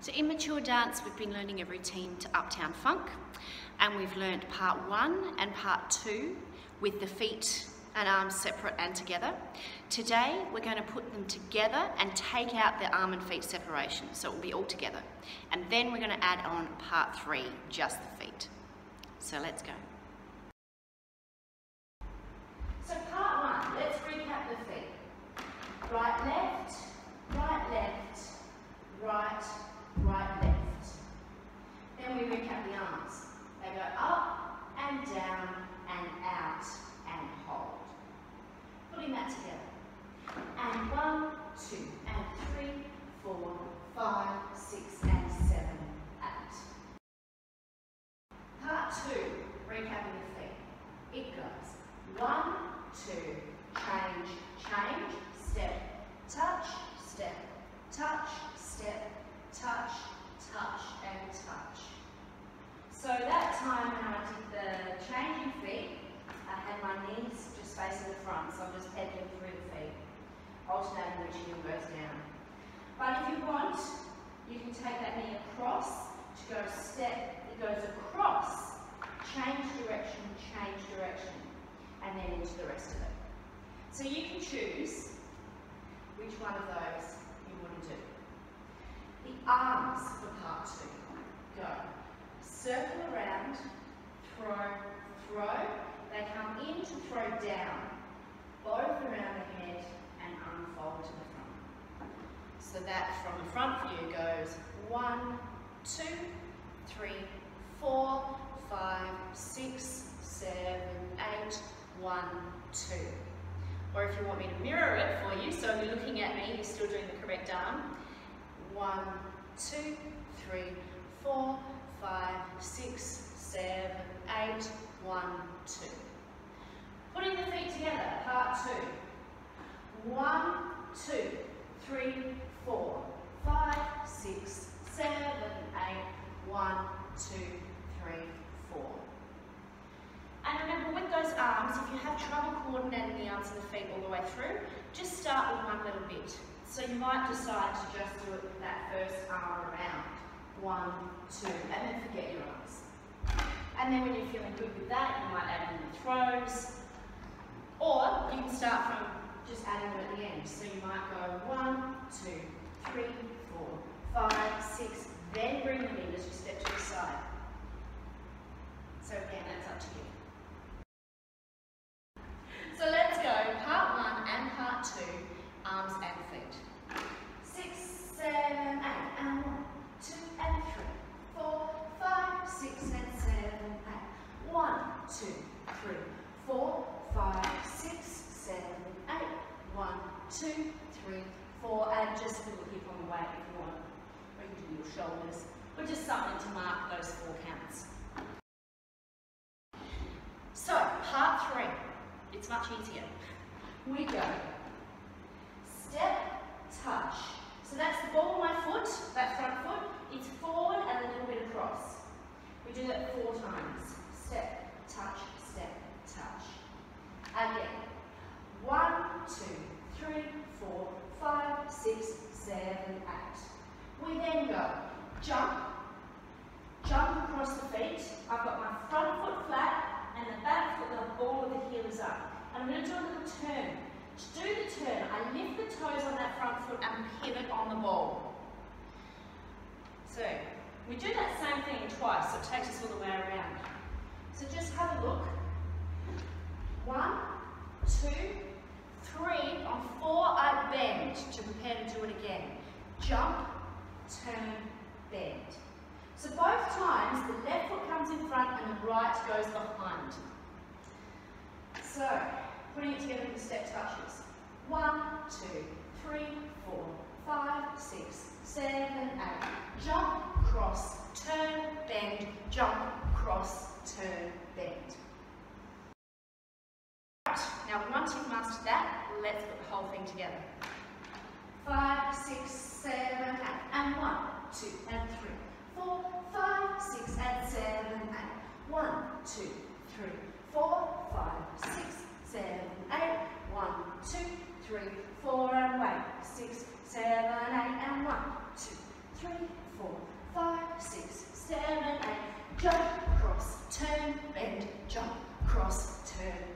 So in Mature Dance, we've been learning a routine to Uptown Funk, and we've learned part 1 and part 2 with the feet and arms separate and together. Today, we're going to put them together and take out the arm and feet separation, so it will be all together. And then we're going to add on part 3, just the feet. So let's go. So part 1, let's recap the feet. Right, left, right, left, right, right, left. Then we recap the arms. They go up and down and out and hold. Putting that together. And 1, 2, and 3, 4, 5, 6, and 7, 8. Part 2, recapping the feet. It goes 1, 2, change, change, step, touch, step, touch, step, touch, touch, and touch. So that time when I did the changing feet, I had my knees just facing the front, so I'm just pedaling through the feet, alternating which heel goes down. But if you want, you can take that knee across to go step, it goes across, change direction, and then into the rest of it. So you can choose which one of those you want to do. The arms for part 2 go circle around, throw, throw. They come in to throw down, both around the head and unfold to the front. So that from the front view goes 1, 2, 3, 4, 5, 6, 7, 8, 1, 2. Or if you want me to mirror it for you, so you're looking at me, you're still doing the correct arm. 1, 2, 3, 4, 5, 6, 7, 8, 1, 2. Putting the feet together, part 2. 1, 2, 3, 4, 5, 6, 7, 8, 1, 2, 3, 4. And remember, with those arms, if you have trouble coordinating the arms and the feet all the way through, just start with one little bit. So you might decide to just do it with that first arm around. 1, 2, and then forget your arms. And then when you're feeling good with that, you might add in the throws. Or you can start from just adding them at the end. So you might go 1, 2, 3, 4, 5, 6, then bring them in as you step to the side. So again, that's up to you. So let's go, part 1 and part 2, arms and feet. 6, 7, 8, and 1, 2, and 3, 4, 5, 6, and 7, 8. 1, 2, 3, 4, 5, 6, 7, 8. 1, 2, 3, 4, and just a little hip on the way if you want. Or you can do your shoulders, but just something to mark those 4 counts. So, part 3. It's much easier. We go step, touch. So that's the ball of my foot, that front foot. It's forward and a little bit across. We do that 4 times. Step, touch, step, touch. Again. 1, 2, 3, 4, 5, 6, 7, 8. We then go jump, jump across the feet. I've got my front foot flat and the back foot, the ball of the heel is up. And I'm going to do a little turn. To do the turn, I lift the toes on that front foot and pivot on the ball. So, we do that same thing twice, so it takes us all the way around. So just have a look. 1, 2, 3, on 4 I bend to prepare to do it again. Jump, turn, bend. So both times, the left foot comes in front and the right goes behind. So, putting it together with the step touches. 1, 2, 3, 4, 5, 6, 7, 8. Jump, cross, turn, bend, jump, cross, turn, bend. Right, now once you've mastered that, let's put the whole thing together. 5, 6, 7, 8, and 1, 2, and 3, 4, 5, 6, and 7, 8. 1, 2, 3, 4, 5, 6, 7, 8. 1, 2, 3, 4, and wait. 6, 7, 8, and 1, 2, 3, 4, 5, 6, 7, 8. Jump, cross, turn, bend, jump, cross, turn,